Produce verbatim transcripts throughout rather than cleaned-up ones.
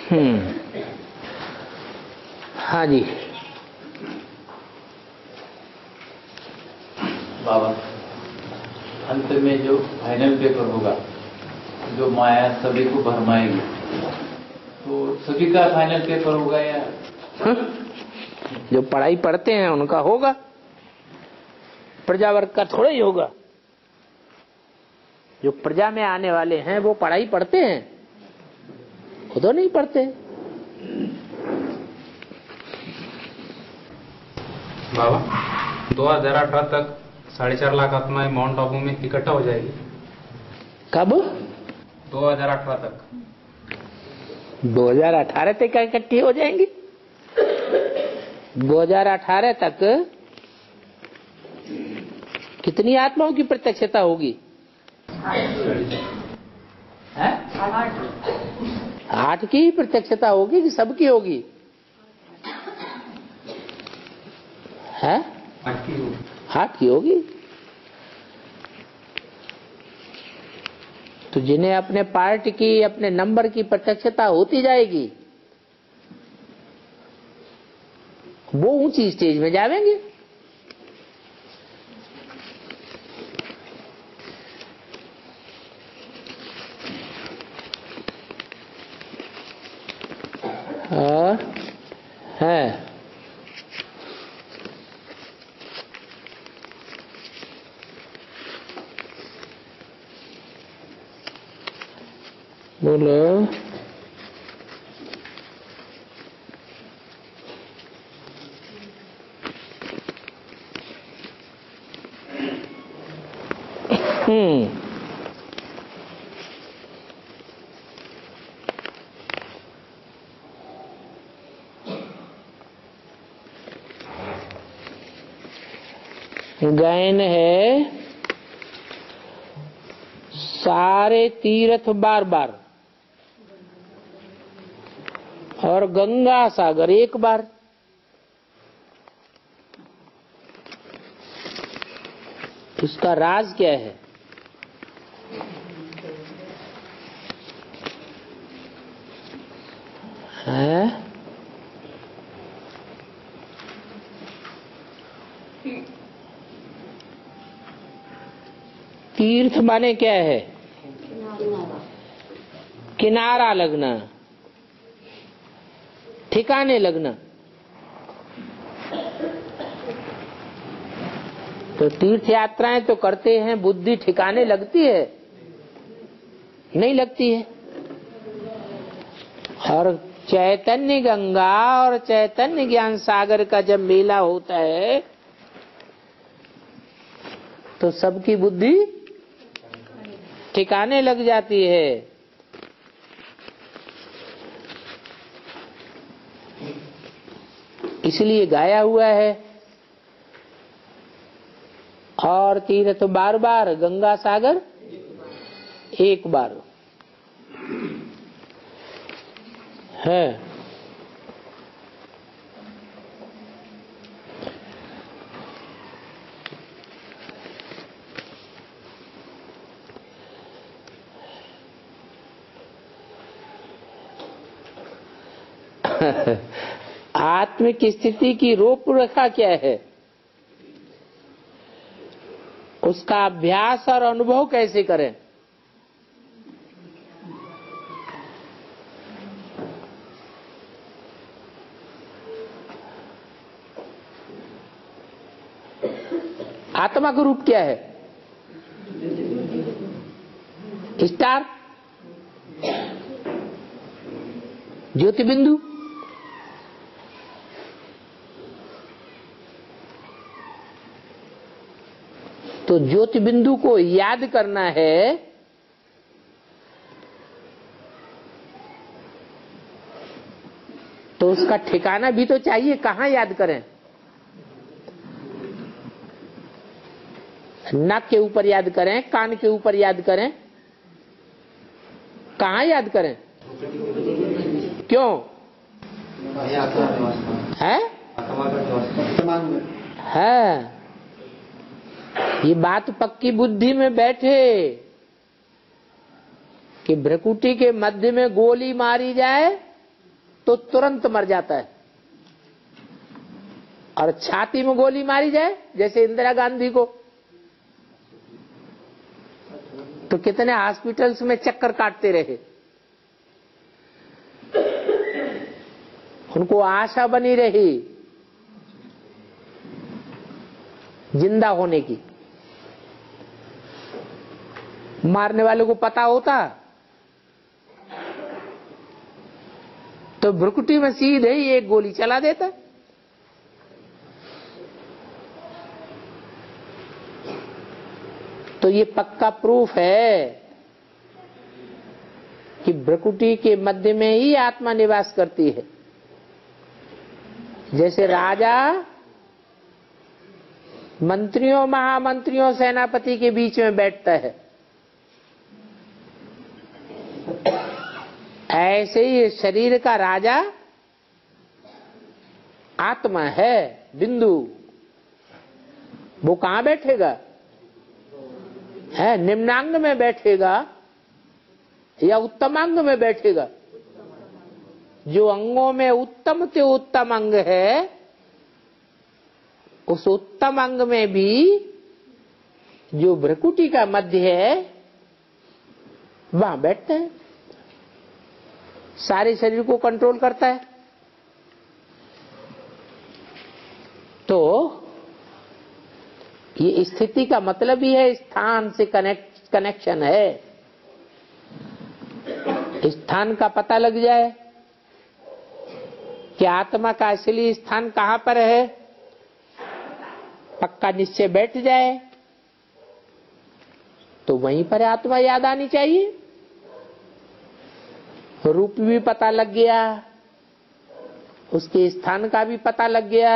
हम्म हाँ जी बाबा, अंत में जो फाइनल पेपर होगा, जो माया सभी को भरमाएगी, तो सभी का फाइनल पेपर होगा या? हा? जो पढ़ाई पढ़ते हैं उनका होगा, प्रजा वर्ग का थोड़ा ही होगा। जो प्रजा में आने वाले हैं वो पढ़ाई पढ़ते हैं, खुद तो नहीं पढ़ते। बाबा, दो हजार अठारह तक साढ़े चार लाख आत्माएं माउंट आबू में इकट्ठा हो जाएगी। कब? दो हजार अठारह तक। दो हजार अठारह तक इकट्ठी हो जाएंगी? दो हजार अठारह तक कितनी आत्माओं की प्रत्यक्षता होगी? आठ की ही प्रत्यक्षता होगी कि सबकी होगी? है आठ की होगी। तो जिन्हें अपने पार्ट की, अपने नंबर की प्रत्यक्षता होती जाएगी, वो ऊंची स्टेज में जाएंगे। हाँ है बोलो। हम्म गायन है सारे तीर्थ बार बार और गंगा सागर एक बार। उसका राज क्या है? है? तीर्थ माने क्या है? किनारा लगना, ठिकाने लगना। तो तीर्थ यात्राएं तो करते हैं, बुद्धि ठिकाने लगती है? नहीं लगती है। और चैतन्य गंगा और चैतन्य ज्ञान सागर का जब मेला होता है तो सबकी बुद्धि ठिकाने लग जाती है। इसलिए गाया हुआ है, और तीर्थ बार बार, गंगा सागर एक बार है। आत्म की स्थिति की रूपरेखा क्या है? उसका अभ्यास और अनुभव कैसे करें? आत्मा का रूप क्या है? स्टार, ज्योति बिंदु। तो ज्योति बिंदु को याद करना है तो उसका ठिकाना भी तो चाहिए। कहाँ याद करें? नाक के ऊपर याद करें, कान के ऊपर याद करें, कहाँ याद करें? क्यों है? है ये बात पक्की बुद्धि में बैठे कि भ्रकुटी के मध्य में गोली मारी जाए तो तुरंत मर जाता है, और छाती में गोली मारी जाए जैसे इंदिरा गांधी को, तो कितने हॉस्पिटल्स में चक्कर काटते रहे। उनको आशा बनी रही जिंदा होने की। मारने वाले को पता होता तो भ्रुकुटी में सीधे ही एक गोली चला देता। तो ये पक्का प्रूफ है कि भ्रुकुटी के मध्य में ही आत्मा निवास करती है। जैसे राजा मंत्रियों, महामंत्रियों, सेनापति के बीच में बैठता है, ऐसे ही शरीर का राजा आत्मा है बिंदु। वो कहां बैठेगा? है निम्नांग में बैठेगा या उत्तमांग में बैठेगा? जो अंगों में उत्तम से उत्तम अंग है, उस उत्तम अंग में भी जो भ्रुकुटी का मध्य है वहां बैठते हैं, सारे शरीर को कंट्रोल करता है। तो ये स्थिति का मतलब ही है स्थान से कनेक्ट कनेक्शन है। स्थान का पता लग जाए कि आत्मा का असली स्थान कहां पर है, पक्का निश्चय बैठ जाए, तो वहीं पर आत्मा याद आनी चाहिए। रूप भी पता लग गया, उसके स्थान का भी पता लग गया,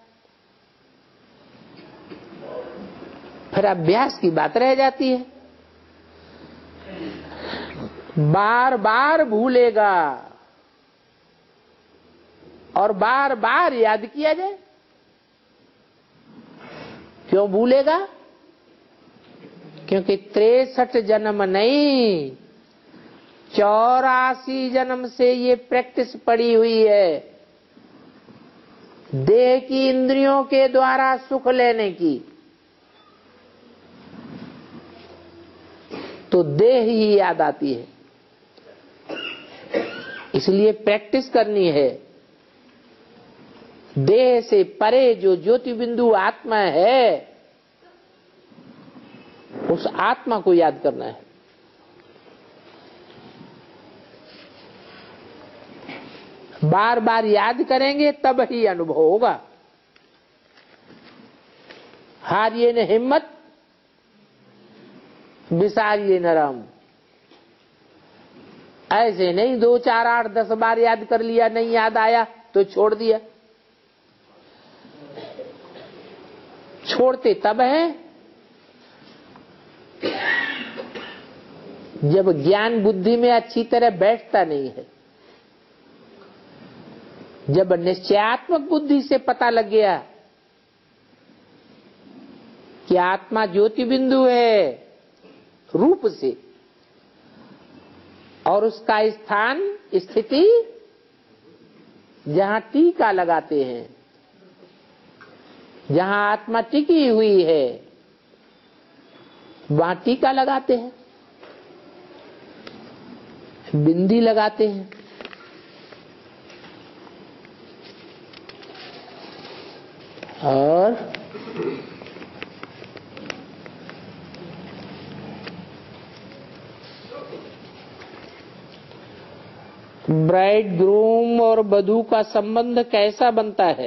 फिर अभ्यास की बात रह जाती है। बार बार भूलेगा और बार बार याद किया जाए। क्यों भूलेगा? क्योंकि तिरसठ जन्म नहीं, चौरासी जन्म से ये प्रैक्टिस पड़ी हुई है देह की इंद्रियों के द्वारा सुख लेने की। तो देह ही याद आती है, इसलिए प्रैक्टिस करनी है। देह से परे जो ज्योति बिंदु आत्मा है, उस आत्मा को याद करना है। बार बार याद करेंगे तब ही अनुभव होगा। हारिए न हिम्मत, विसारिए न राम। ऐसे नहीं दो चार आठ दस बार याद कर लिया, नहीं याद आया तो छोड़ दिया। छोड़ते तब है जब ज्ञान बुद्धि में अच्छी तरह बैठता नहीं है। जब निश्चयात्मक बुद्धि से पता लग गया कि आत्मा ज्योति बिंदु है रूप से, और उसका स्थान स्थिति जहां टीका लगाते हैं, जहां आत्मा टिकी हुई है, वहां टीका लगाते हैं, बिंदी लगाते हैं। और ब्राइड ग्रूम और वधू का संबंध कैसा बनता है?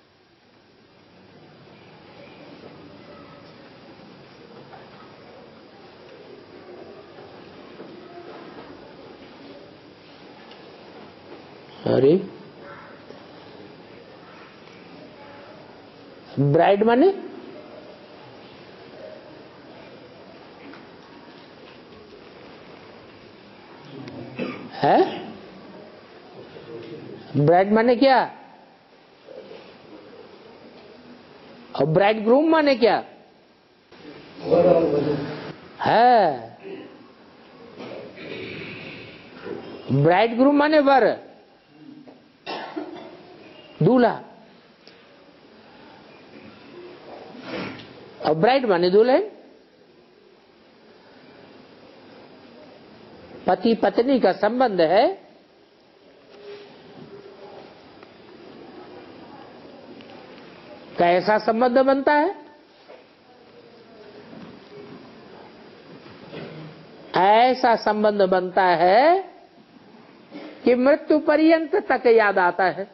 अरे ब्राइड माने है? ब्राइड माने क्या? और ब्राइड ग्रूम माने क्या है? ब्राइड ग्रूम माने वर, दूल्हा, और ब्राइड माने दुल्हन। पति पत्नी का संबंध है, कैसा संबंध बनता है? ऐसा संबंध बनता है कि मृत्यु पर्यंत तक याद आता है।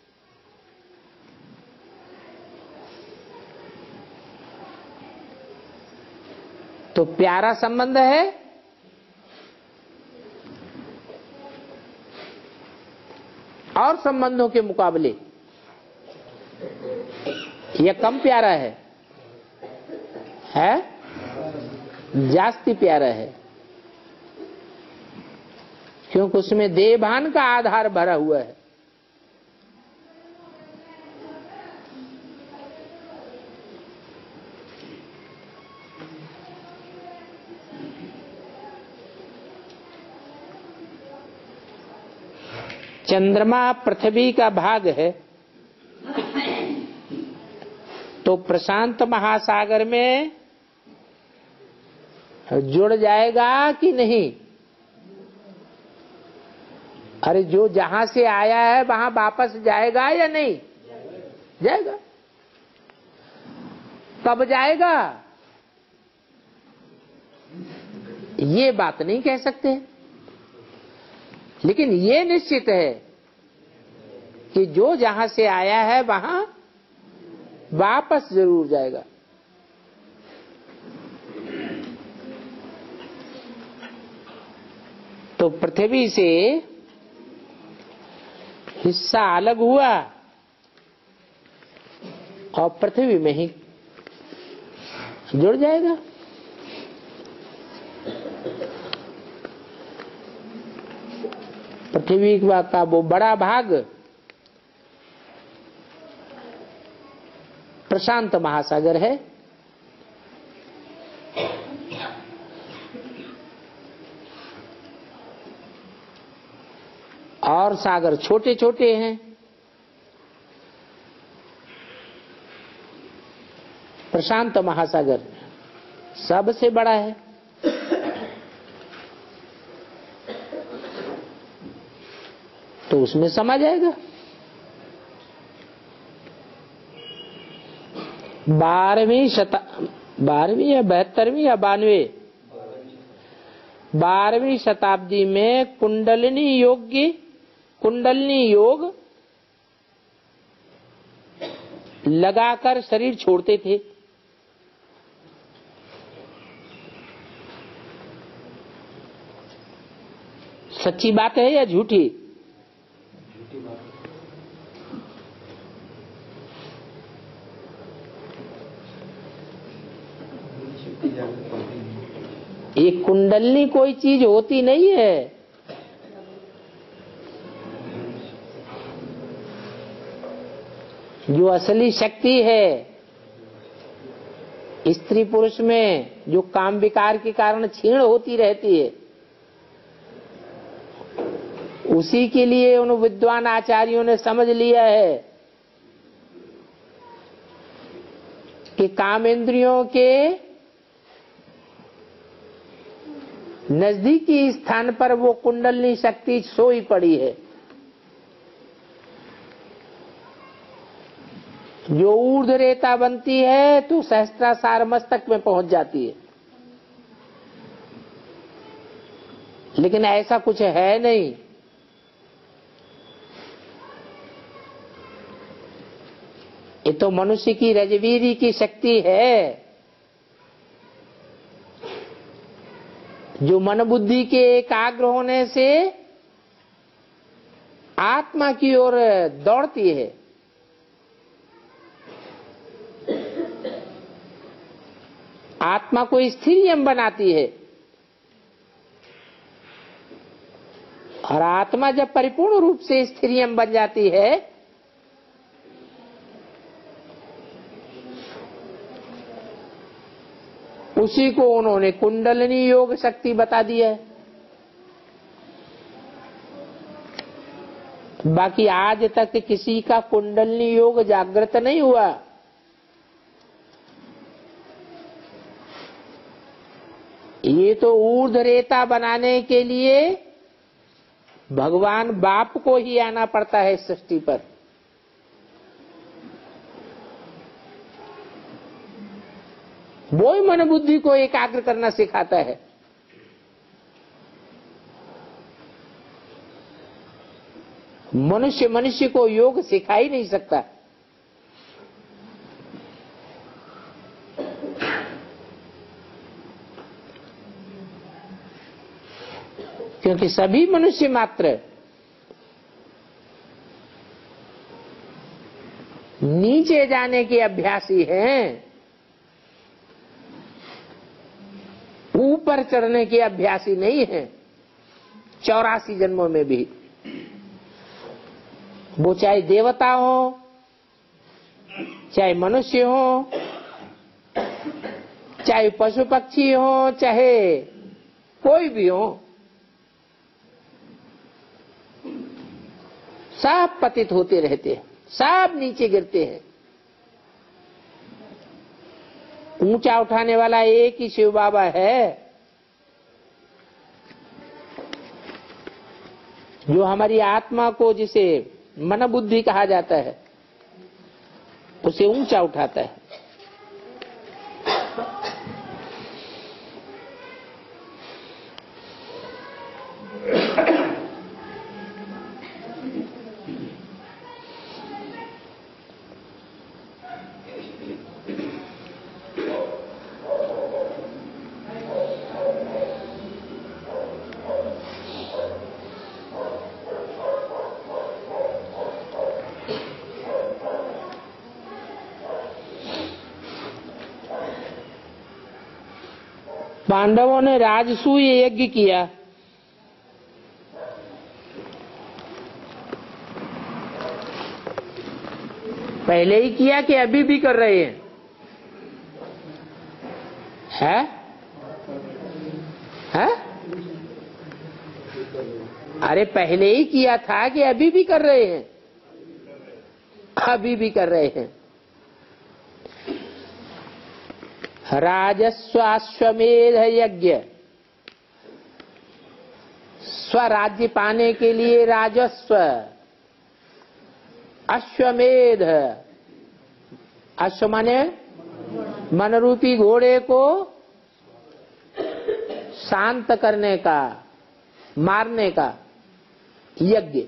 तो प्यारा संबंध है। और संबंधों के मुकाबले यह कम प्यारा है, है जास्ती प्यारा है, क्योंकि उसमें देहभान का आधार भरा हुआ है। चंद्रमा पृथ्वी का भाग है, तो प्रशांत महासागर में जुड़ जाएगा कि नहीं? अरे जो जहां से आया है वहां वापस जाएगा या नहीं? जाएगा। कब जाएगा ये बात नहीं कह सकते, लेकिन ये निश्चित है कि जो जहां से आया है वहां वापस जरूर जाएगा। तो पृथ्वी से हिस्सा अलग हुआ और पृथ्वी में ही जुड़ जाएगा। पृथ्वी का वो बड़ा भाग प्रशांत महासागर है, और सागर छोटे छोटे हैं। प्रशांत महासागर सबसे बड़ा है। तो उसमें समा जाएगा। बारहवीं शता बारहवीं या बहत्तरवीं या बानवे बारहवीं शताब्दी में कुंडलिनी योग की कुंडलिनी योग लगाकर शरीर छोड़ते थे। सच्ची बात है या झूठी? ये कुंडलनी कोई चीज होती नहीं है। जो असली शक्ति है स्त्री पुरुष में, जो काम विकार के कारण क्षीण होती रहती है, उसी के लिए उन विद्वान आचार्यों ने समझ लिया है कि कामेंद्रियों के नजदीकी स्थान पर वो कुंडलनी शक्ति सोई पड़ी है, जो ऊर्ध्व रेता बनती है तो सहस्त्रासार मस्तक में पहुंच जाती है। लेकिन ऐसा कुछ है नहीं। ये तो मनुष्य की रजवीरी की शक्ति है, जो मन बुद्धि के एकाग्र होने से आत्मा की ओर दौड़ती है। आत्मा को स्थिरियम बनाती है, और आत्मा जब परिपूर्ण रूप से स्थिरियम बन जाती है उसी को उन्होंने कुंडलिनी योग शक्ति बता दिया है। बाकी आज तक किसी का कुंडलनी योग जागृत नहीं हुआ। ये तो ऊर्ध्व रेता बनाने के लिए भगवान बाप को ही आना पड़ता है इस सृष्टि पर। वो ही मन बुद्धि को एकाग्र करना सिखाता है। मनुष्य मनुष्य को योग सिखा ही नहीं सकता। क्योंकि सभी मनुष्य मात्र नीचे जाने के अभ्यासी हैं, ऊपर चढ़ने के अभ्यासी नहीं हैं। चौरासी जन्मों में भी वो चाहे देवता हो, चाहे मनुष्य हो, चाहे पशु पक्षी हो, चाहे कोई भी हो, सब पतित होते रहते हैं, सब नीचे गिरते हैं। ऊंचा उठाने वाला एक ही शिव बाबा है, जो हमारी आत्मा को, जिसे मन बुद्धि कहा जाता है, उसे ऊंचा उठाता है। पांडवों ने राजसूय यज्ञ किया। पहले ही किया कि अभी भी कर रहे हैं? है? है? अरे पहले ही किया था कि अभी भी कर रहे हैं? अभी भी कर रहे हैं। राजस्वाश्वमेध यज्ञ, स्वराज्य पाने के लिए राजस्व, अश्वमेध, अश्व माने मन रूपी घोड़े को शांत करने का, मारने का यज्ञ।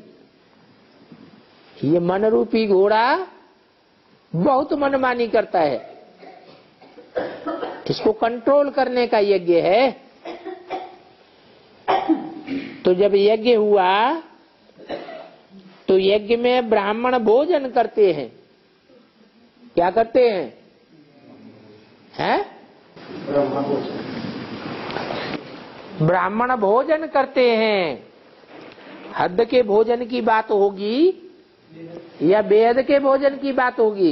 ये मन रूपी घोड़ा बहुत मनमानी करता है, इसको कंट्रोल करने का यज्ञ है। तो जब यज्ञ हुआ तो यज्ञ में ब्राह्मण भोजन करते हैं। क्या करते हैं? हैं? ब्राह्मण भोजन करते हैं। हद के भोजन की बात होगी या बेहद के भोजन की बात होगी?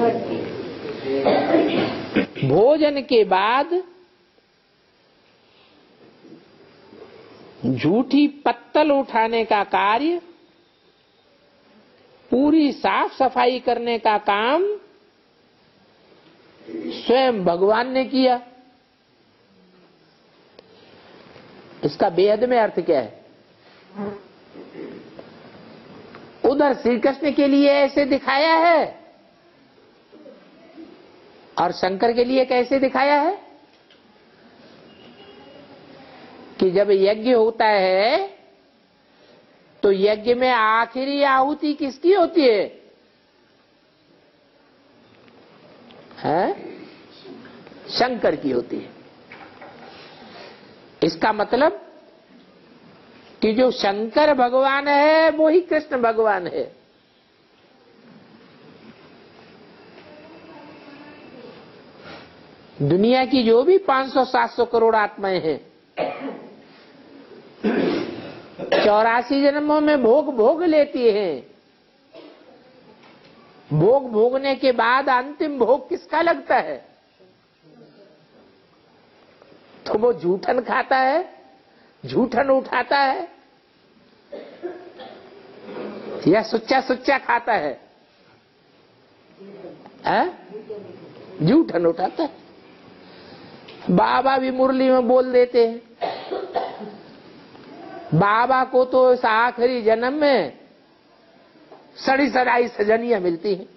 भोजन के बाद झूठी पत्तल उठाने का कार्य, पूरी साफ सफाई करने का काम स्वयं भगवान ने किया। इसका बेहद में अर्थ क्या है? उधर श्री कृष्ण के लिए ऐसे दिखाया है और शंकर के लिए कैसे दिखाया है कि जब यज्ञ होता है तो यज्ञ में आखिरी आहुति किसकी होती है? है? शंकर की होती है। इसका मतलब कि जो शंकर भगवान है वो ही कृष्ण भगवान है। दुनिया की जो भी पाँच सौ सात सौ करोड़ आत्माएं हैं, चौरासी जन्मों में भोग भोग लेती हैं। भोग भोगने के बाद अंतिम भोग किसका लगता है? तो वो जूठन खाता है, जूठन उठाता है। या सुच्चा सुच्चा खाता है, है? जूठन उठाता है। बाबा भी मुरली में बोल देते हैं। बाबा को तो इस आखिरी जन्म में सड़ी सड़ाई सजनियां मिलती हैं।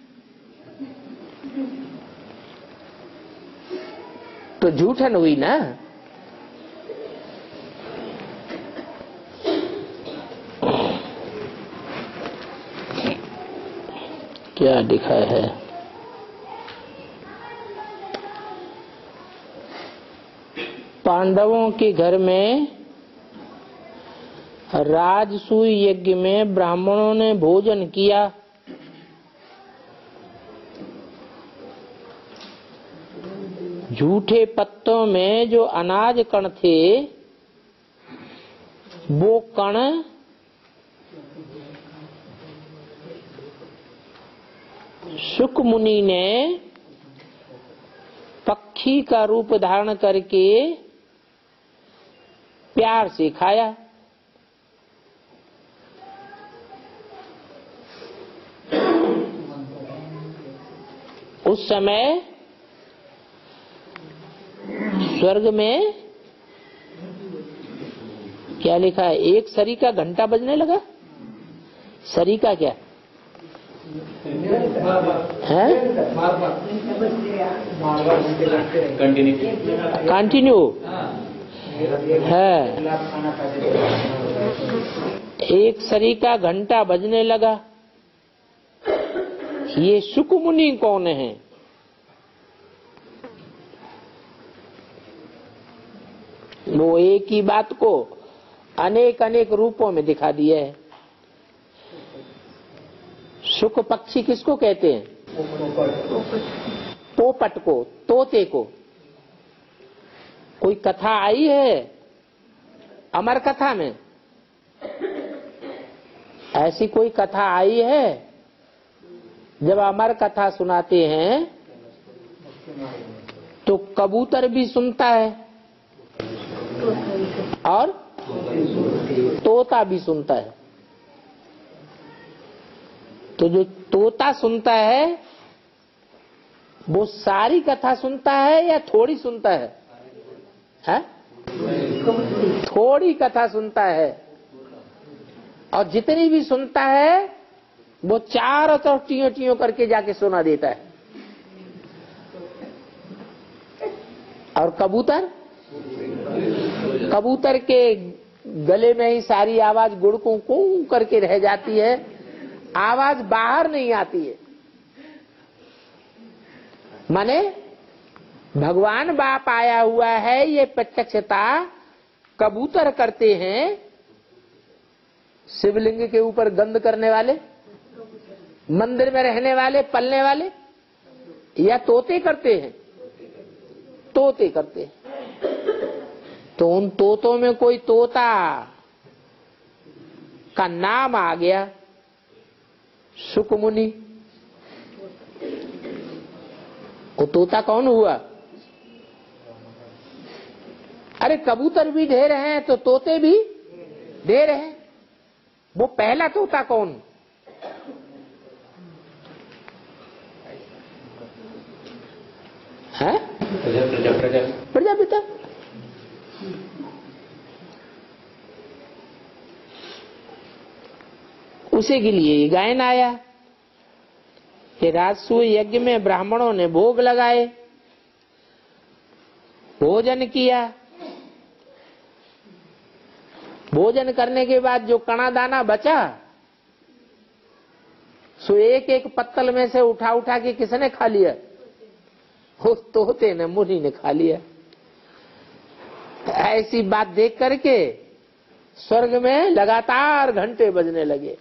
तो झूठन हुई ना। क्या लिखा है? पांडवों के घर में राजसूय यज्ञ में ब्राह्मणों ने भोजन किया। झूठे पत्तों में जो अनाज कण थे, वो कण शुक मुनि ने पक्षी का रूप धारण करके प्यार से खाया। उस समय स्वर्ग में क्या लिखा है? एक सरी का घंटा बजने लगा। सरी का क्या है? कंटिन्यू है। एक सरी का घंटा बजने लगा। ये शुक मुनि कौन है? वो एक ही बात को अनेक अनेक रूपों में दिखा दिया है। शुक पक्षी किसको कहते हैं? पोपट को, तोते को। कोई कथा आई है अमर कथा में? ऐसी कोई कथा आई है? जब अमर कथा सुनाते हैं तो कबूतर भी सुनता है और तोता भी सुनता है। तो जो तोता सुनता है वो सारी कथा सुनता है या थोड़ी सुनता है? है? थोड़ी कथा सुनता है, और जितनी भी सुनता है वो चारों तरफ टियों टियों करके जाके सुना देता है। और कबूतर कबूतर के गले में ही सारी आवाज गुड़कू कू करके रह जाती है, आवाज बाहर नहीं आती है। माने भगवान बाप आया हुआ है, ये प्रत्यक्षता कबूतर करते हैं। शिवलिंग के ऊपर गंध करने वाले, मंदिर में रहने वाले, पलने वाले, या तोते करते हैं? तोते करते हैं। तो उन तोतों में कोई तोता का नाम आ गया शुक मुनि। वो तोता कौन हुआ? अरे कबूतर भी ढेर हैं तो तोते भी ढेर हैं। वो पहला तोता कौन? है? प्रजापिता। उसी के लिए गायन आया कि राजसूय यज्ञ में ब्राह्मणों ने भोग लगाए, भोजन किया। भोजन करने के बाद जो कणा दाना बचा, सो एक एक पत्तल में से उठा उठा के किसने खा लिया? उस तोते ने, मुनि ने खा लिया। ऐसी बात देख करके स्वर्ग में लगातार घंटे बजने लगे।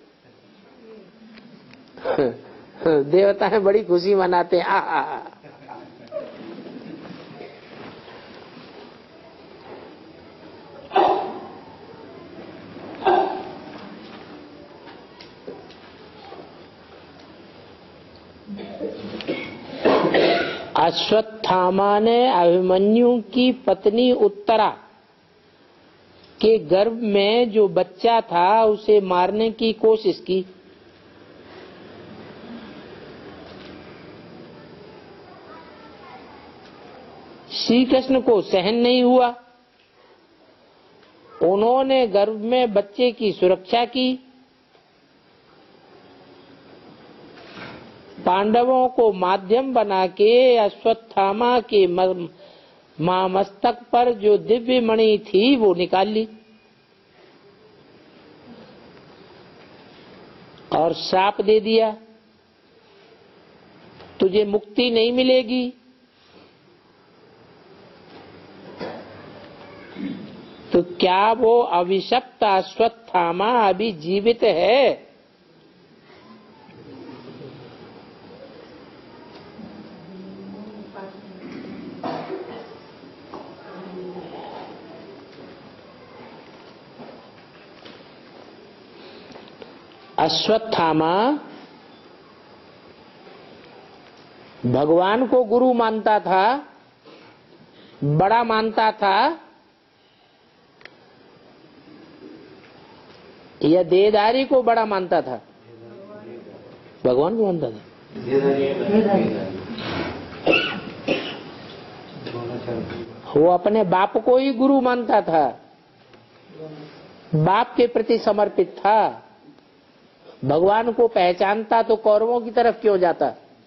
देवताएं बड़ी खुशी मनाते हैं। आ, आ, आ। अश्वत्थामा ने अभिमन्यु की पत्नी उत्तरा के गर्भ में जो बच्चा था उसे मारने की कोशिश की। श्री कृष्ण को सहन नहीं हुआ। उन्होंने गर्भ में बच्चे की सुरक्षा की। पांडवों को माध्यम बना के अश्वत्थामा के मस्तक पर जो दिव्य मणि थी वो निकाल ली और श्राप दे दिया, तुझे मुक्ति नहीं मिलेगी। तो क्या वो अभिशप्त अश्वत्थामा अभी जीवित है? अश्वत्थामा भगवान को गुरु मानता था, बड़ा मानता था, या देहधारी को बड़ा मानता था? भगवान को मानता था। वो अपने बाप को ही गुरु मानता था, बाप के प्रति समर्पित था। भगवान को पहचानता तो कौरवों की तरफ क्यों जाता?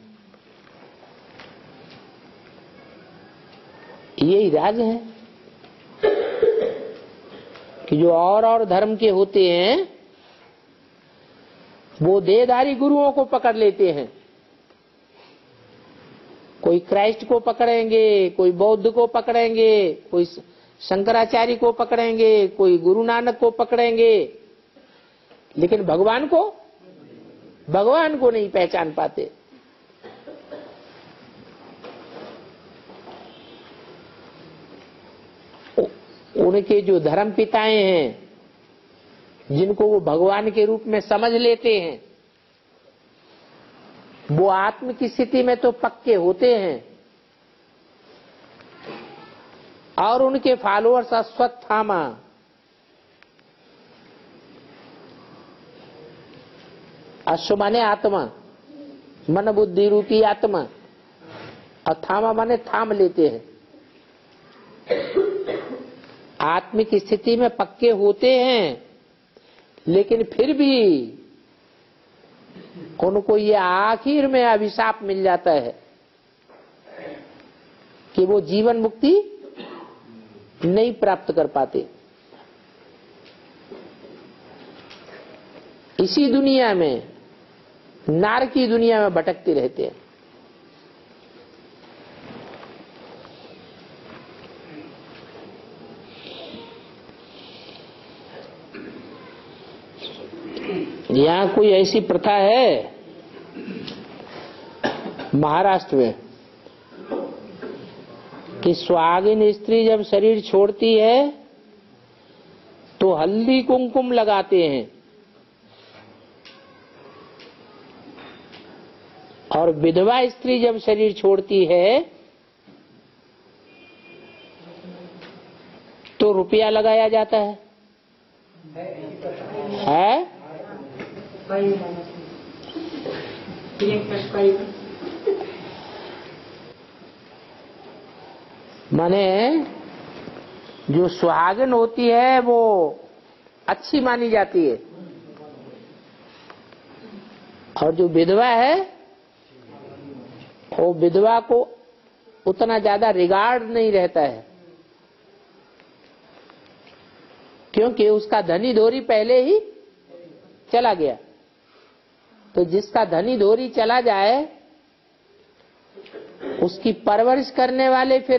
यही राज है कि जो और और धर्म के होते हैं वो देहधारी गुरुओं को पकड़ लेते हैं। कोई क्राइस्ट को पकड़ेंगे, कोई बौद्ध को पकड़ेंगे, कोई शंकराचार्य को पकड़ेंगे, कोई गुरु नानक को पकड़ेंगे, लेकिन भगवान को भगवान को नहीं पहचान पाते। उनके जो धर्म पिताएं हैं, जिनको वो भगवान के रूप में समझ लेते हैं, वो आत्म की स्थिति में तो पक्के होते हैं और उनके फॉलोअर्स अश्वत्थामा अश्व माने आत्मा, मन बुद्धि रूपी आत्मा, और थामा माने थाम लेते हैं। आत्मिक स्थिति में पक्के होते हैं, लेकिन फिर भी उनको ये आखिर में अभिशाप मिल जाता है कि वो जीवन मुक्ति नहीं प्राप्त कर पाते। इसी दुनिया में, नार की दुनिया में भटकते रहते हैं। यहाँ कोई ऐसी प्रथा है महाराष्ट्र में कि सुहागिन स्त्री जब शरीर छोड़ती है तो हल्दी कुमकुम लगाते हैं, और विधवा स्त्री जब शरीर छोड़ती है तो रुपया लगाया जाता है। है? माने जो सुहागिन होती है वो अच्छी मानी जाती है, और जो विधवा है वो विधवा को उतना ज्यादा रिगार्ड नहीं रहता है, क्योंकि उसका धनी धोरी पहले ही चला गया। तो जिसका धनी धोरी चला जाए उसकी परवरिश करने वाले फिर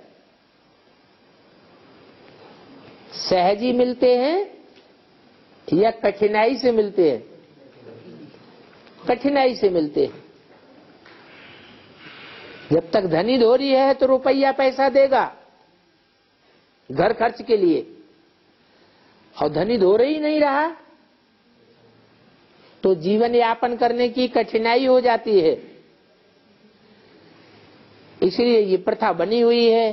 सहजी मिलते हैं या कठिनाई से मिलते हैं? कठिनाई से मिलते हैं। जब तक धनी धोरी है तो रुपया पैसा देगा घर खर्च के लिए, और धनी धोरे ही नहीं रहा तो जीवन यापन करने की कठिनाई हो जाती है। इसलिए ये प्रथा बनी हुई है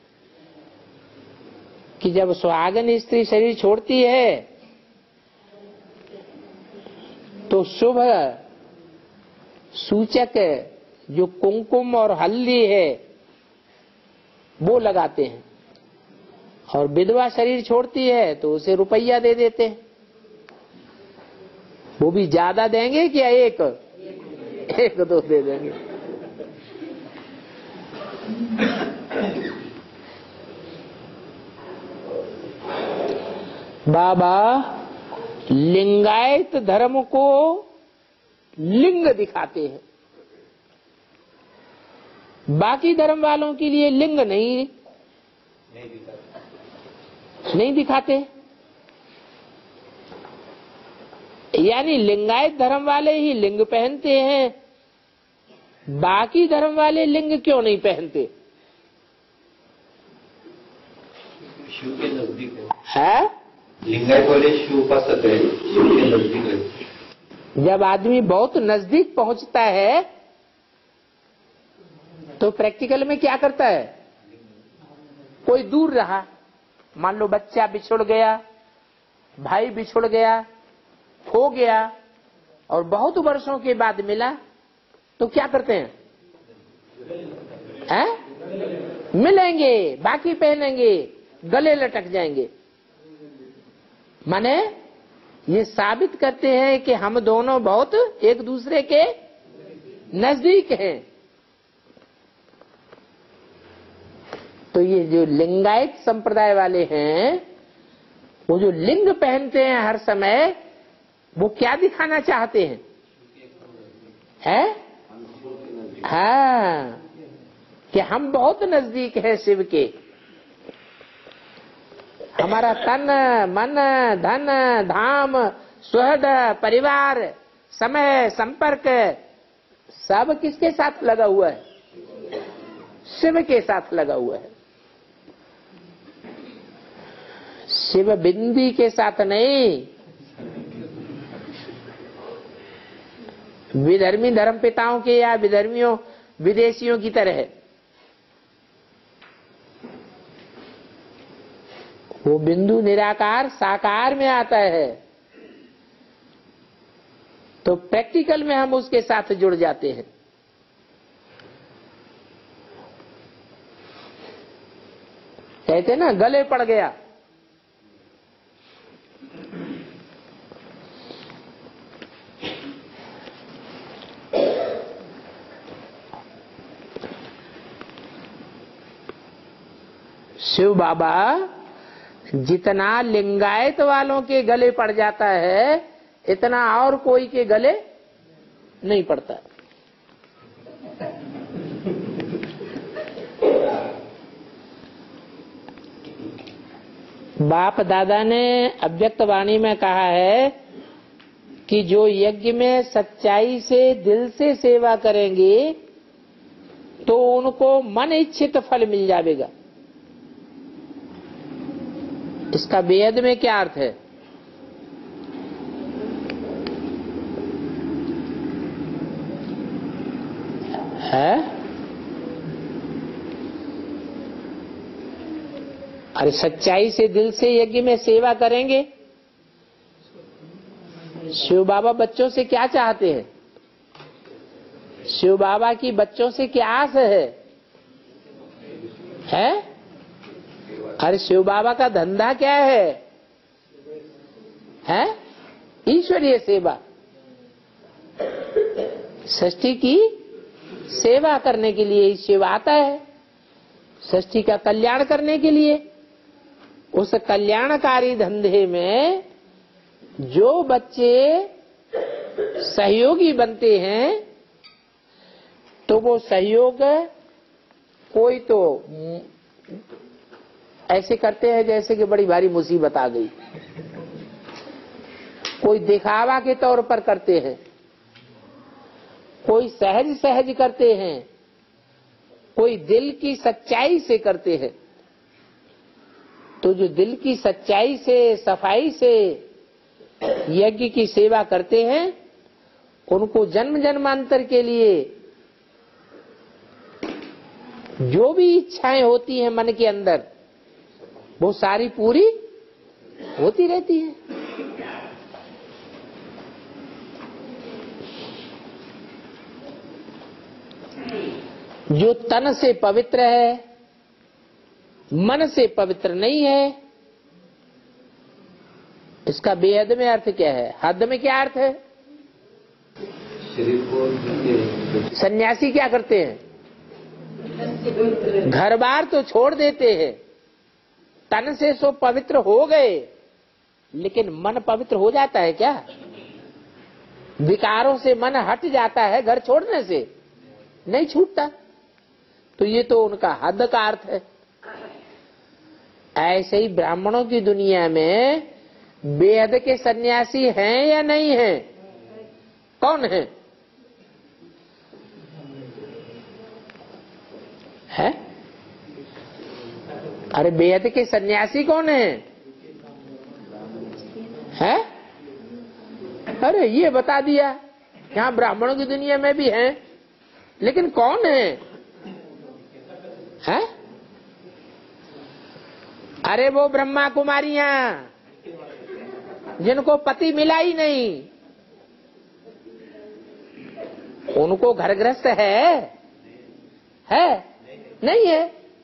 कि जब सुहागिन स्त्री शरीर छोड़ती है तो शुभ सूचक जो कुमकुम और हल्दी है वो लगाते हैं, और विधवा शरीर छोड़ती है तो उसे रुपया दे देते हैं। वो भी ज्यादा देंगे क्या? एक एक दो दे देंगे। बाबा लिंगायत धर्म को लिंग दिखाते हैं, बाकी धर्म वालों के लिए लिंग नहीं नहीं दिखाते, नहीं दिखाते। यानी लिंगायत धर्म वाले ही लिंग पहनते हैं, बाकी धर्म वाले लिंग क्यों नहीं पहनते? शिव के नजदीक है, लिंगायत वाले शिव उपासक है, शिव के नजदीक है। जब आदमी बहुत नजदीक पहुंचता है तो प्रैक्टिकल में क्या करता है? कोई दूर रहा, मान लो बच्चा बिछुड़ गया, भाई बिछुड़ गया, खो गया, और बहुत वर्षों के बाद मिला, तो क्या करते हैं? हैं? मिलेंगे, बाकी पहनेंगे, गले लटक जाएंगे। माने ये साबित करते हैं कि हम दोनों बहुत एक दूसरे के नजदीक हैं। तो ये जो लिंगायत संप्रदाय वाले हैं, वो जो लिंग पहनते हैं हर समय, वो क्या दिखाना चाहते हैं? है? हाँ, कि हम बहुत नजदीक हैं शिव के। हमारा तन मन धन धाम सुहृद परिवार समय संपर्क सब किसके साथ लगा हुआ है? शिव के साथ लगा हुआ है। शिव बिंदी के साथ नहीं। विधर्मी धर्म पिताओं के या विधर्मियों विदेशियों की तरह है। वो बिंदु निराकार साकार में आता है, तो प्रैक्टिकल में हम उसके साथ जुड़ जाते हैं। कहते ना गले पड़ गया। शिव बाबा जितना लिंगायत वालों के गले पड़ जाता है, इतना और कोई के गले नहीं पड़ता। बाप दादा ने अव्यक्त वाणी में कहा है कि जो यज्ञ में सच्चाई से दिल से सेवा करेंगे तो उनको मन इच्छित फल मिल जाएगा। इसका वेद में क्या अर्थ है? है? अरे सच्चाई से दिल से यज्ञ में सेवा करेंगे। शिव बाबा बच्चों से क्या चाहते हैं? शिव बाबा की बच्चों से क्या आस है? है? अरे शिव बाबा का धंधा क्या है? है? ईश्वरीय सेवा। सृष्टि की सेवा करने के लिए शिव आता है, सृष्टि का कल्याण करने के लिए। उस कल्याणकारी धंधे में जो बच्चे सहयोगी बनते हैं, तो वो सहयोग कोई तो ऐसे करते हैं जैसे कि बड़ी भारी मुसीबत आ गई, कोई दिखावा के तौर पर करते हैं, कोई सहज सहज करते हैं, कोई दिल की सच्चाई से करते हैं। तो जो दिल की सच्चाई से सफाई से यज्ञ की सेवा करते हैं, उनको जन्म जन्मांतर के लिए जो भी इच्छाएं होती हैं मन के अंदर, वो सारी पूरी होती रहती है। जो तन से पवित्र है, मन से पवित्र नहीं है। इसका बेहद में अर्थ क्या है? हद में क्या अर्थ है? सन्यासी क्या करते हैं? घर बार तो छोड़ देते हैं, तन से सो पवित्र हो गए, लेकिन मन पवित्र हो जाता है क्या? विकारों से मन हट जाता है घर छोड़ने से? नहीं छूटता। तो ये तो उनका हद का अर्थ है। ऐसे ही ब्राह्मणों की दुनिया में बेहद के सन्यासी हैं या नहीं हैं? कौन है? है? अरे बेहद के सन्यासी कौन है? है? अरे ये बता दिया, यहाँ ब्राह्मणों की दुनिया में भी हैं, लेकिन कौन है? है? अरे वो ब्रह्मा कुमारियां जिनको पति मिला ही नहीं, उनको घर गृहस्थ है? है? नहीं है।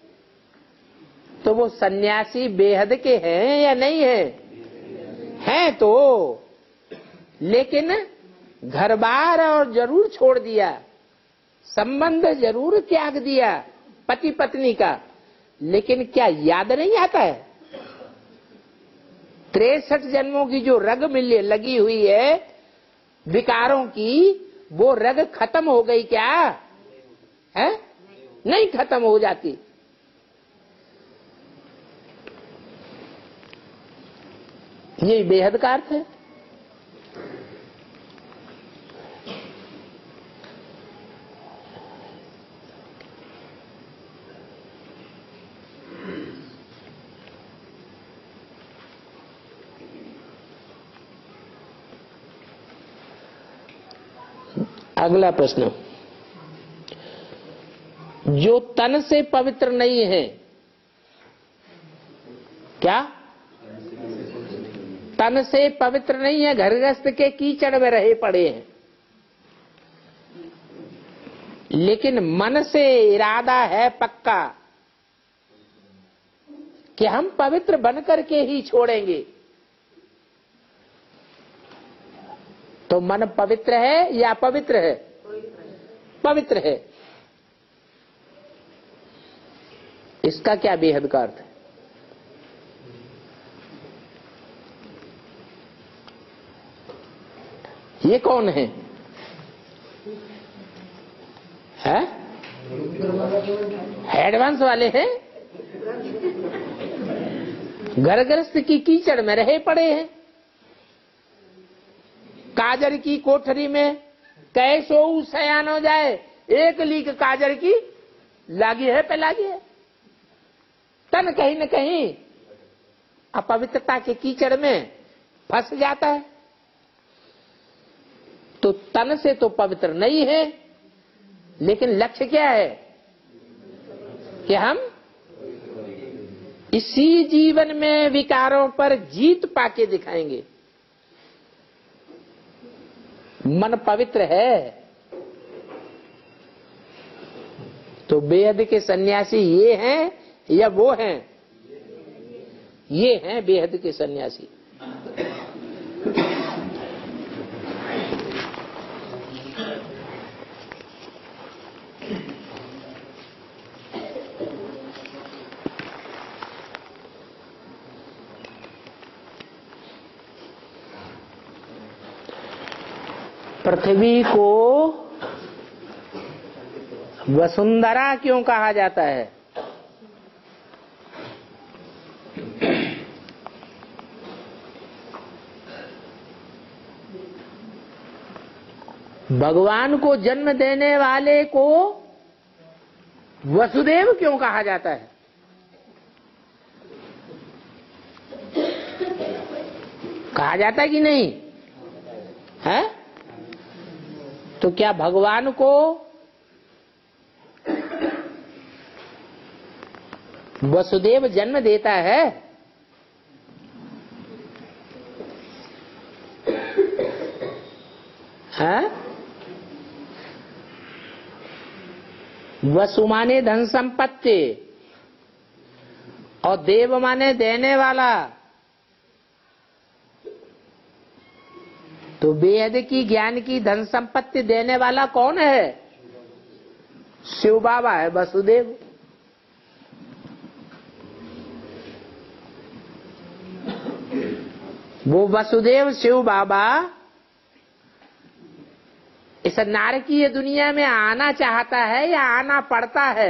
तो वो सन्यासी बेहद के हैं या नहीं है? हैं तो, लेकिन घर बार और जरूर छोड़ दिया, संबंध जरूर त्याग दिया पति पत्नी का, लेकिन क्या याद नहीं आता है? तिरसठ जन्मों की जो रग मिले लगी हुई है विकारों की, वो रग खत्म हो गई क्या? है? नहीं खत्म हो जाती। ये बेहद का अर्थ है। अगला प्रश्न, जो तन से पवित्र नहीं है, क्या तन से पवित्र नहीं है, घर गृहस्थ के कीचड़ में रहे पड़े हैं, लेकिन मन से इरादा है पक्का कि हम पवित्र बनकर के ही छोड़ेंगे, तो मन पवित्र है या अपवित्र है? पवित्र है। इसका क्या बेहद का अर्थ है? ये कौन है? है? एडवांस वाले हैं, घर गृहस्थ की कीचड़ में रहे पड़े हैं, काजर की कोठरी में कैसो सयान हो जाए, एक लीक काजर की लागी है पे लागी है। तन कहीं न कहीं अपवित्रता के कीचड़ में फंस जाता है। तो तन से तो पवित्र नहीं है, लेकिन लक्ष्य क्या है कि हम इसी जीवन में विकारों पर जीत पाके दिखाएंगे। मन पवित्र है तो बेहद के सन्यासी ये हैं या वो हैं? ये हैं बेहद के सन्यासी। पृथ्वी को वसुंधरा क्यों कहा जाता है? भगवान को जन्म देने वाले को वसुदेव क्यों कहा जाता है? कहा जाता है कि नहीं है? तो क्या भगवान को वसुदेव जन्म देता है? हैं? वसु माने धन संपत्ति और देव माने देने वाला। तो बेहद की ज्ञान की धन संपत्ति देने वाला कौन है? शिव बाबा है, वसुदेव। वो वसुदेव शिव बाबा इस नारकीय दुनिया में आना चाहता है या आना पड़ता है?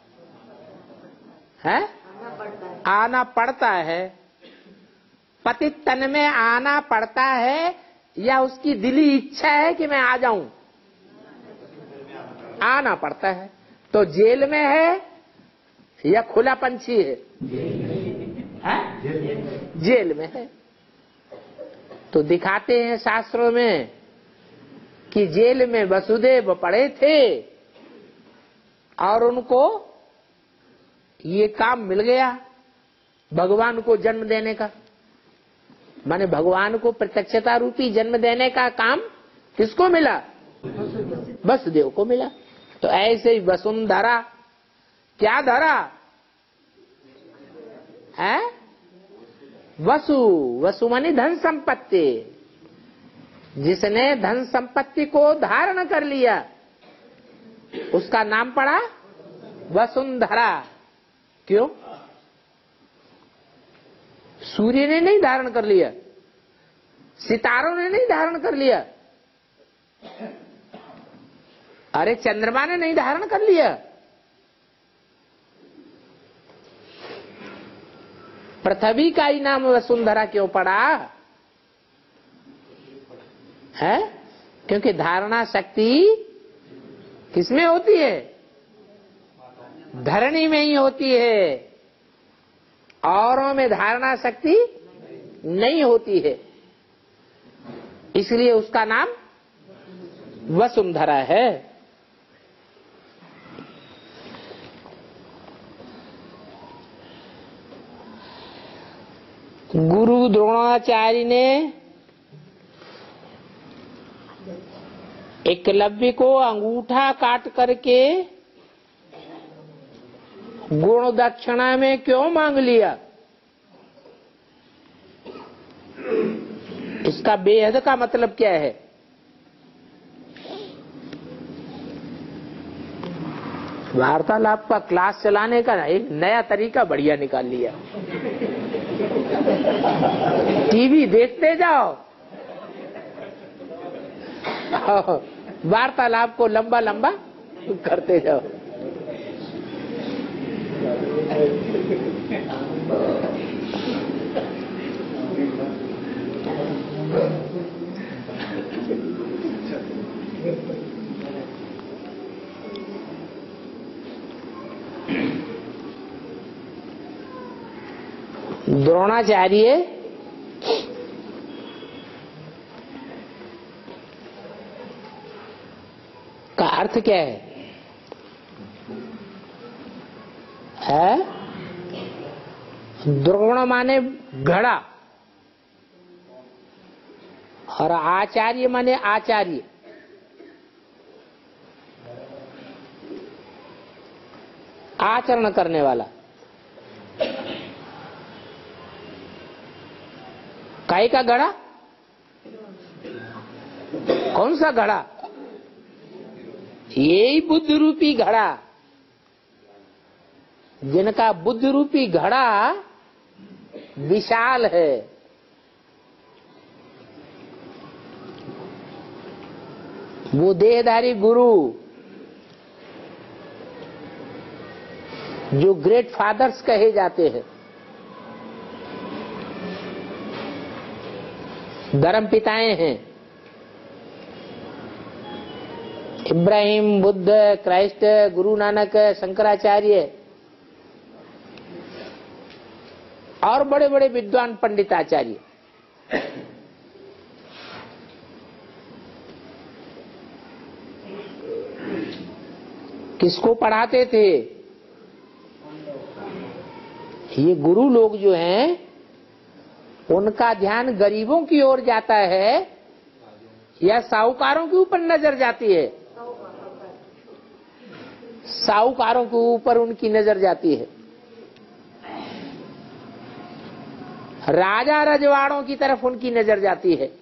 है? आना पड़ता है। पतित तन में आना पड़ता है या उसकी दिली इच्छा है कि मैं आ जाऊं? आना पड़ता है। तो जेल में है या खुला पंछी है? है? जेल में है। तो दिखाते हैं शास्त्रों में कि जेल में वसुदेव पड़े थे और उनको ये काम मिल गया भगवान को जन्म देने का। माने भगवान को प्रत्यक्षता रूपी जन्म देने का काम किसको मिला? वसुदेव को मिला। तो ऐसे ही वसुंधरा क्या धरा है? वसु। वसु माने धन संपत्ति। जिसने धन संपत्ति को धारण कर लिया उसका नाम पड़ा वसुंधरा। क्यों? सूर्य ने नहीं धारण कर लिया, सितारों ने नहीं धारण कर लिया, अरे चंद्रमा ने नहीं धारण कर लिया। पृथ्वी का ही नाम वसुंधरा क्यों पड़ा है? क्योंकि धारणा शक्ति किसमें होती है? धरणी में ही होती है। औरों में धारणा शक्ति नहीं होती है, इसलिए उसका नाम वसुंधरा है। गुरु द्रोणाचार्य ने एकलव्य को अंगूठा काट करके गुण दक्षिणा में क्यों मांग लिया? इसका बेहद का मतलब क्या है? वार्तालाप का क्लास चलाने का एक नया तरीका बढ़िया निकाल लिया। टीवी देखते जाओ, वार्तालाप को लंबा लंबा करते जाओ। द्रोणाचार्य का अर्थ क्या है? है द्रोण माने घड़ा और आचार्य माने आचार्य। आचरण करने वाला। काय का घड़ा? कौन सा घड़ा? यही बुद्ध रूपी घड़ा, जिनका बुद्ध रूपी घड़ा विशाल है। वो देहधारी गुरु जो ग्रेट फादर्स कहे जाते हैं, धर्म पिताएं हैं, इब्राहिम, बुद्ध, क्राइस्ट, गुरु नानक, शंकराचार्य और बड़े बड़े विद्वान पंडिताचार्य। किसको पढ़ाते थे? ये गुरु लोग जो हैं उनका ध्यान गरीबों की ओर जाता है या साहूकारों के ऊपर नजर जाती है? साहूकारों के ऊपर उनकी नजर जाती है। राजा रजवाड़ों की तरफ उनकी नजर जाती है।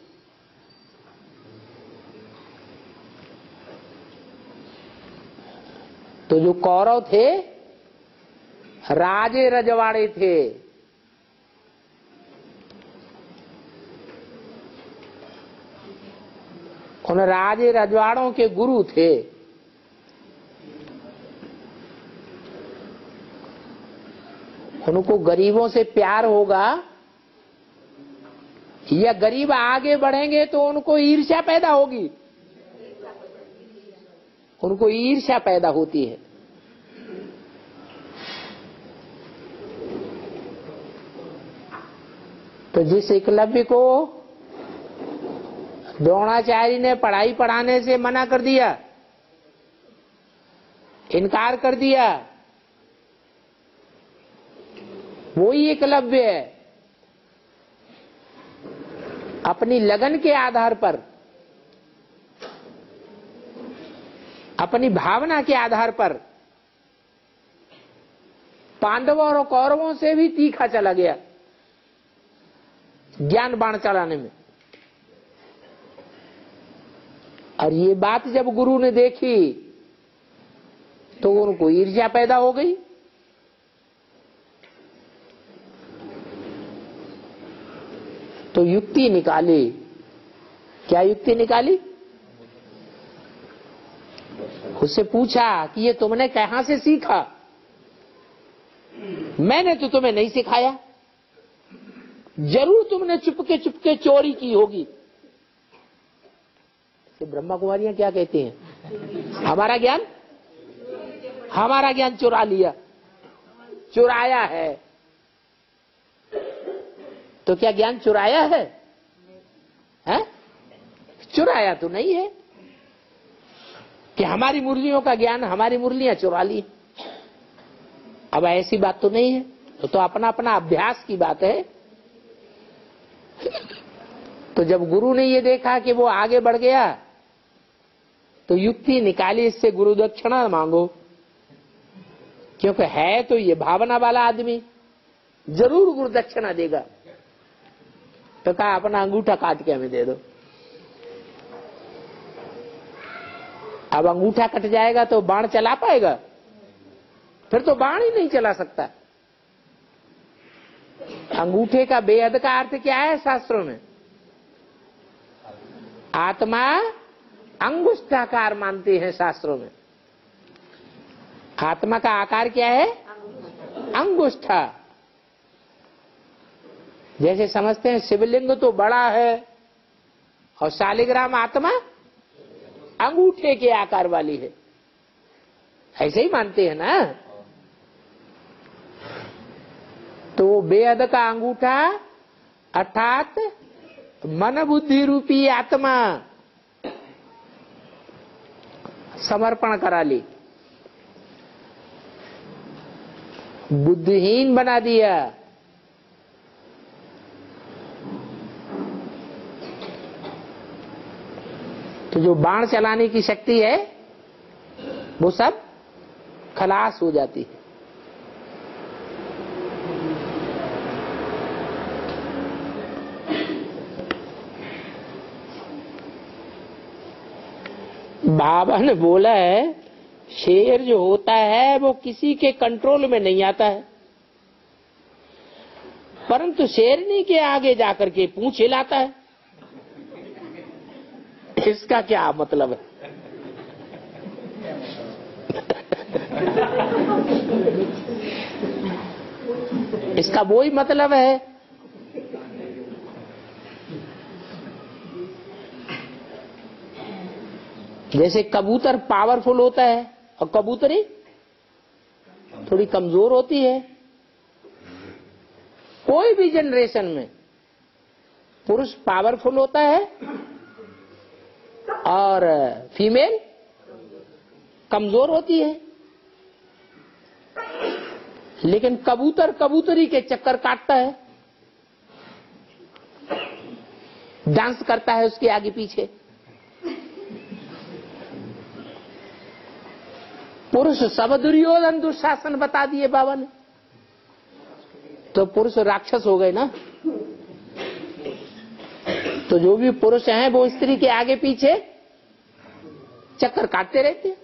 तो जो कौरव थे राजे रजवाड़े थे, उन राजे रजवाड़ों के गुरु थे। उनको गरीबों से प्यार होगा या गरीब आगे बढ़ेंगे तो उनको ईर्ष्या पैदा होगी? उनको ईर्ष्या पैदा होती है। तो जिस एकलव्य को द्रोणाचार्य ने पढ़ाई पढ़ाने से मना कर दिया, इनकार कर दिया, वही एकलव्य अपनी लगन के आधार पर, अपनी भावना के आधार पर पांडवों और कौरवों से भी तीखा चला गया ज्ञान बाण चलाने में। और ये बात जब गुरु ने देखी तो उनको ईर्ष्या पैदा हो गई। तो युक्ति निकाली। क्या युक्ति निकाली? उससे पूछा कि ये तुमने कहां से सीखा? मैंने तो तुम्हें नहीं सिखाया, जरूर तुमने चुपके चुपके चोरी की होगी। ब्रह्मा कुमारियां क्या कहती हैं? हमारा ज्ञान हमारा ज्ञान चुरा लिया, चुराया है। तो क्या ज्ञान चुराया है? हैं? चुराया तो नहीं है कि हमारी मुरलियों का ज्ञान हमारी मुरलियां चुरा ली। अब ऐसी बात तो नहीं है। तो, तो अपना अपना अभ्यास की बात है। तो जब गुरु ने ये देखा कि वो आगे बढ़ गया तो युक्ति निकाली, इससे गुरु दक्षिणा मांगो, क्योंकि है तो ये भावना वाला आदमी, जरूर गुरु दक्षिणा देगा। तो कहा अपना अंगूठा काट के हमें दे दो। अब अंगूठा कट जाएगा तो बाण चला पाएगा? फिर तो बाण ही नहीं चला सकता। अंगूठे का बेहद का अर्थ क्या है शास्त्रों में? आत्मा अंगुष्ठाकार मानते हैं शास्त्रों में। आत्मा का आकार क्या है? अंगुष्ठा। जैसे समझते हैं शिवलिंग तो बड़ा है और शालिग्राम आत्मा अंगूठे के आकार वाली है, ऐसे ही मानते हैं ना। तो बेहद का अंगूठा अर्थात मन बुद्धि रूपी आत्मा समर्पण करा ली, बुद्धिहीन बना दिया। तो जो बाण चलाने की शक्ति है वो सब खलास हो जाती है। बाबा ने बोला है शेर जो होता है वो किसी के कंट्रोल में नहीं आता है, परंतु शेरनी के आगे जाकर के पूंछ हिलाता है। इसका क्या मतलब है? इसका वो ही मतलब है। जैसे कबूतर पावरफुल होता है और कबूतरी थोड़ी कमजोर होती है। कोई भी जनरेशन में पुरुष पावरफुल होता है और फीमेल कमजोर होती है। लेकिन कबूतर कबूतरी के चक्कर काटता है, डांस करता है उसके आगे पीछे। पुरुष सब दुर्योधन दुशासन बता दिए बाबा ने, तो पुरुष राक्षस हो गए ना। तो जो भी पुरुष हैं वो स्त्री के आगे पीछे चक्कर काटते रहते हैं।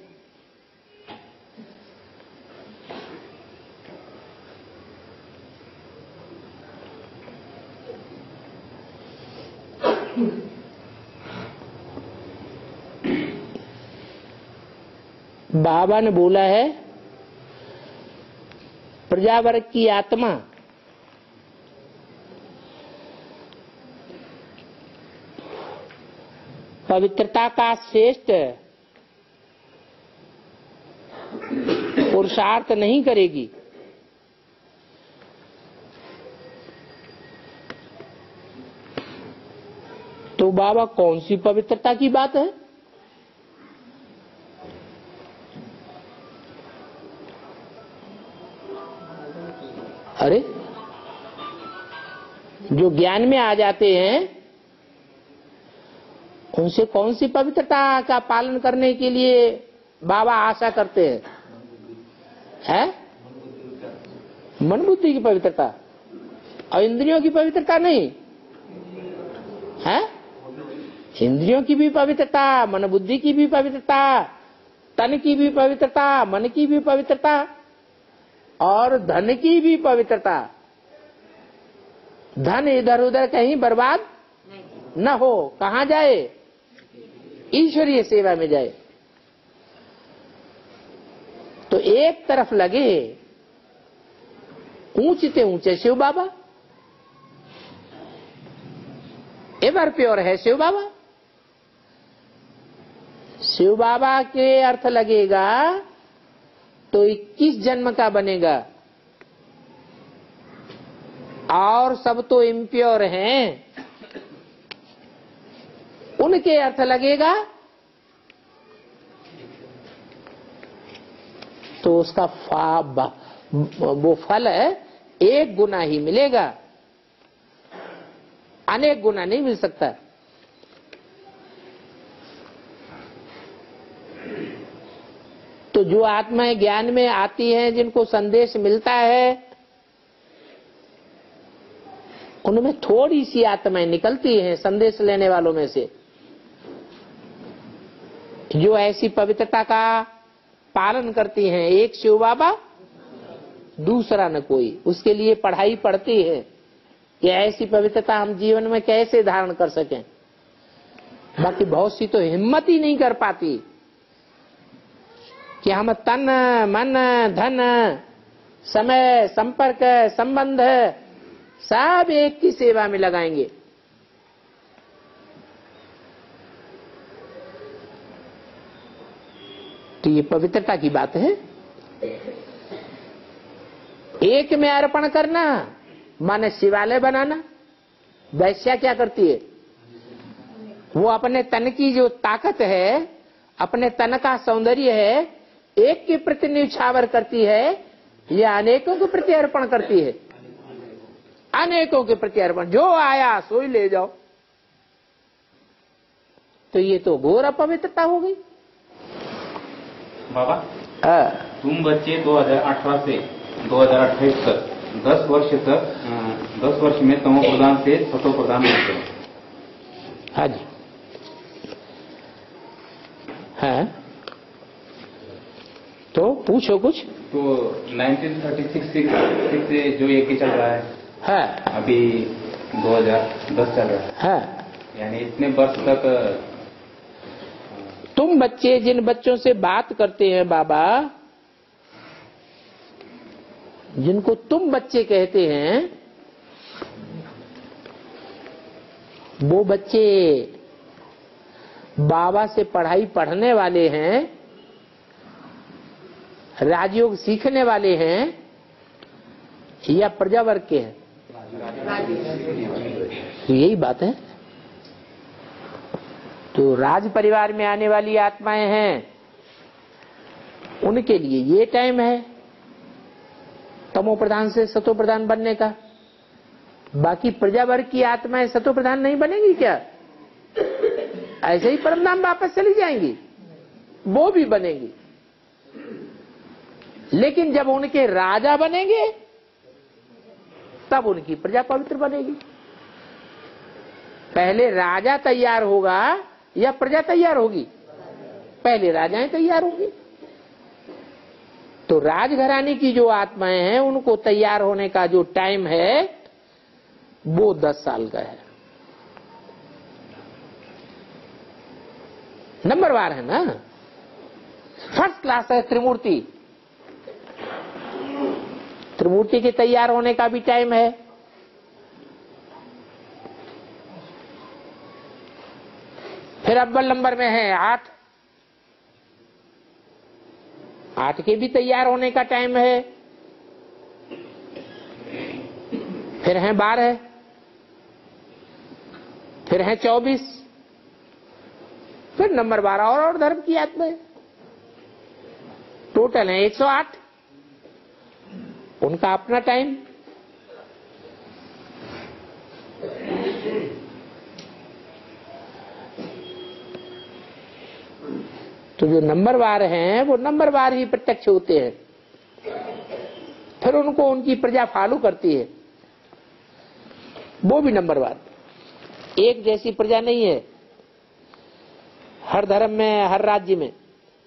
बाबा ने बोला है प्रजावर्ग की आत्मा पवित्रता का श्रेष्ठ पुरुषार्थ नहीं करेगी, तो बाबा कौन सी पवित्रता की बात है? अरे जो ज्ञान में आ जाते हैं उनसे कौन सी पवित्रता का पालन करने के लिए बाबा आशा करते हैं? है मन बुद्धि की पवित्रता और इंद्रियों की पवित्रता नहीं है। इंद्रियों की भी पवित्रता, मन बुद्धि की भी पवित्रता, तन की भी पवित्रता, मन की भी पवित्रता और धन की भी पवित्रता। धन इधर उधर कहीं बर्बाद न हो, कहाँ जाए? ईश्वरीय सेवा में जाए। तो एक तरफ लगे ऊंचते ऊंचे शिव बाबा, एवर प्योर है शिव बाबा। शिव बाबा के अर्थ लगेगा तो इक्कीस जन्म का बनेगा, और सब तो इम्प्योर हैं, उनके अर्थ लगेगा तो उसका फा, वो फल है एक गुना ही मिलेगा, अनेक गुना नहीं मिल सकता। तो जो आत्माएं ज्ञान में आती हैं, जिनको संदेश मिलता है, उनमें थोड़ी सी आत्माएं निकलती हैं संदेश लेने वालों में से, जो ऐसी पवित्रता का पालन करती हैं। एक शिव बाबा, दूसरा न कोई। उसके लिए पढ़ाई पढ़ती है कि ऐसी पवित्रता हम जीवन में कैसे धारण कर सकें। बाकी बहुत सी तो हिम्मत ही नहीं कर पाती कि हम तन मन धन समय संपर्क संबंध सब एक की सेवा में लगाएंगे। तो ये पवित्रता की बात है। एक में अर्पण करना माने शिवालय बनाना। वैश्या क्या करती है? वो अपने तन की जो ताकत है, अपने तन का सौंदर्य है, एक के प्रति न्यौछावर करती है या अनेकों के प्रति अर्पण करती है? अनेकों के प्रति अर्पण। जो आया सो ही ले जाओ। तो ये तो घोर अपवित्रता हो गई। बाबा, आ, तुम बच्चे दो हज़ार अठारह से दो हज़ार अट्ठाईस तक दस वर्ष तक दस वर्ष में तमो प्रधान से सतो प्रधान होते हैं। हाँ जी, है तो पूछो कुछ। तो उन्नीस सौ छत्तीस से जो यज्ञ चल रहा है, है अभी दो हज़ार दस चल रहा है, है यानी इतने वर्ष तक तुम बच्चे जिन बच्चों से बात करते हैं बाबा, जिनको तुम बच्चे कहते हैं, वो बच्चे बाबा से पढ़ाई पढ़ने वाले हैं, राजयोग सीखने वाले हैं या प्रजावर्ग के हैं? तो यही बात है। तो राज परिवार में आने वाली आत्माएं हैं, उनके लिए ये टाइम है तमो प्रधान से सतो प्रधान बनने का। बाकी प्रजावर्ग की आत्माएं सतो प्रधान नहीं बनेगी क्या? ऐसे ही परमधाम वापस चली जाएंगी? वो भी बनेगी, लेकिन जब उनके राजा बनेंगे तब उनकी प्रजा पवित्र बनेगी। पहले राजा तैयार होगा या प्रजा तैयार होगी? पहले राजाएं तैयार होंगी। तो राजघराने की जो आत्माएं हैं उनको तैयार होने का जो टाइम है वो दस साल का है। नंबरवार है ना, फर्स्ट क्लास है त्रिमूर्ति। त्रिमूर्ति के तैयार होने का भी टाइम है। फिर अव्वल नंबर में है आठ, आठ के भी तैयार होने का टाइम है। फिर है बारह, फिर है चौबीस, फिर नंबर बारह और, और धर्म की आत्मा, टोटल है एक सौ आठ। उनका अपना टाइम। तो जो नंबरवार हैं वो नंबरवार ही प्रत्यक्ष होते हैं। फिर उनको उनकी प्रजा फॉलो करती है, वो भी नंबरवार। एक जैसी प्रजा नहीं है हर धर्म में, हर राज्य में।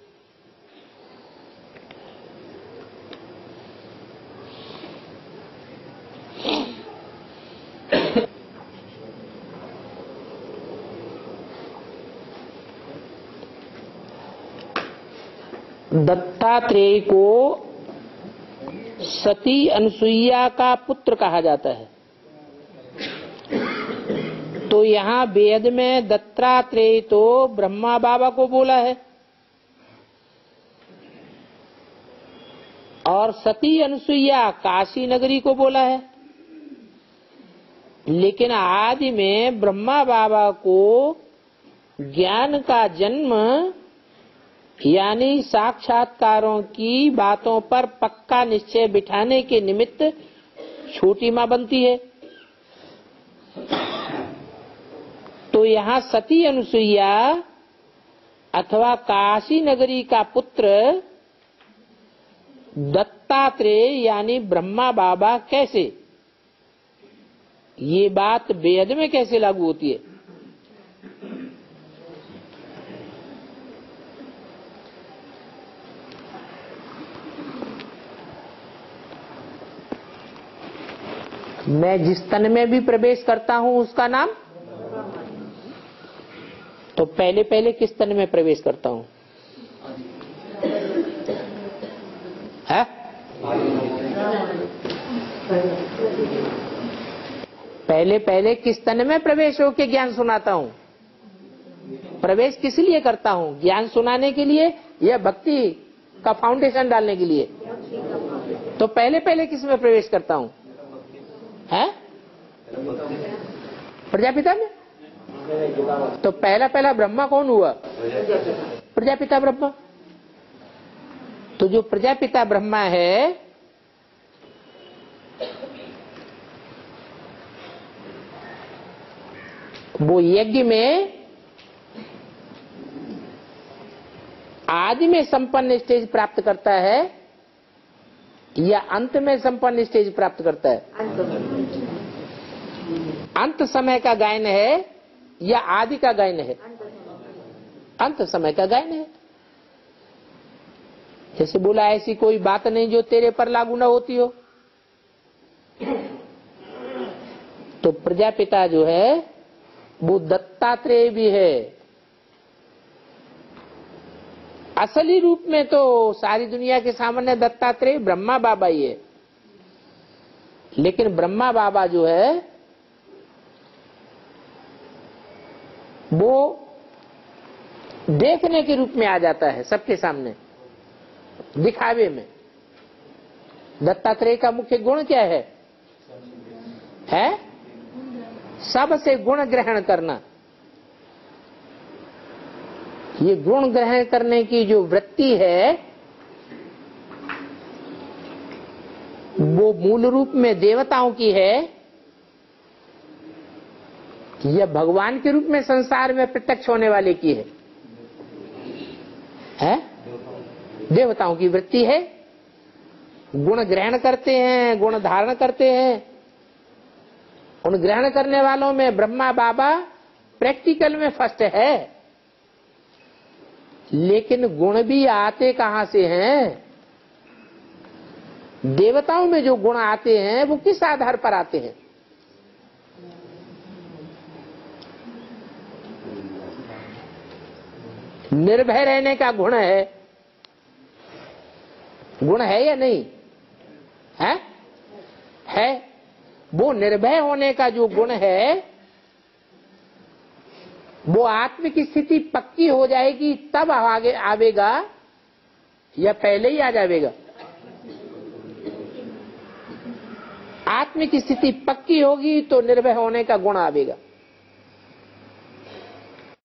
दत्तात्रेय को सती अनुसुईया का पुत्र कहा जाता है। तो यहाँ वेद में दत्तात्रेय तो ब्रह्मा बाबा को बोला है और सती अनुसुईया काशी नगरी को बोला है। लेकिन आदि में ब्रह्मा बाबा को ज्ञान का जन्म यानी साक्षात्कारों की बातों पर पक्का निश्चय बिठाने के निमित्त छोटी मां बनती है। तो यहाँ सती अनुसुईया अथवा काशी नगरी का पुत्र दत्तात्रेय यानी ब्रह्मा बाबा कैसे, ये बात वेद में कैसे लागू होती है? मैं जिस तन में भी प्रवेश करता हूं उसका नाम, तो पहले पहले किस तन में प्रवेश करता हूं? है? पहले पहले किस तन में प्रवेश होके ज्ञान सुनाता हूं? प्रवेश किस लिए करता हूं? ज्ञान सुनाने के लिए या भक्ति का फाउंडेशन डालने के लिए? तो पहले पहले किस में प्रवेश करता हूं? है? प्रजापिता में। तो पहला पहला ब्रह्मा कौन हुआ? प्रजापिता ब्रह्मा। तो जो प्रजापिता ब्रह्मा है वो यज्ञ में आदि में संपन्न स्टेज प्राप्त करता है या अंत में संपन्न स्टेज प्राप्त करता है? अंत समय का गायन है या आदि का गायन है? अंत समय का गायन है। जैसे बोला ऐसी कोई बात नहीं जो तेरे पर लागू न होती हो। तो प्रजापिता जो है वो दत्तात्रेय भी है। असली रूप में तो सारी दुनिया के सामने दत्तात्रेय ब्रह्मा बाबा ही है। लेकिन ब्रह्मा बाबा जो है वो देखने के रूप में आ जाता है सबके सामने, दिखावे में। दत्तात्रेय का मुख्य गुण क्या है? है सबसे गुण ग्रहण करना। ये गुण ग्रहण करने की जो वृत्ति है वो मूल रूप में देवताओं की है या भगवान के रूप में संसार में प्रत्यक्ष होने वाले की है? है? देवताओं की वृत्ति है। गुण ग्रहण करते हैं, गुण धारण करते हैं। उन ग्रहण करने वालों में ब्रह्मा बाबा प्रैक्टिकल में फर्स्ट है, लेकिन गुण भी आते कहां से हैं? देवताओं में जो गुण आते हैं वो किस आधार पर आते हैं? निर्भय रहने का गुण है, गुण है या नहीं है? है। वो निर्भय होने का जो गुण है वो आत्म की स्थिति पक्की हो जाएगी तब आगे आवेगा या पहले ही आ जाएगा? आत्म की स्थिति पक्की होगी तो निर्भय होने का गुण आवेगा।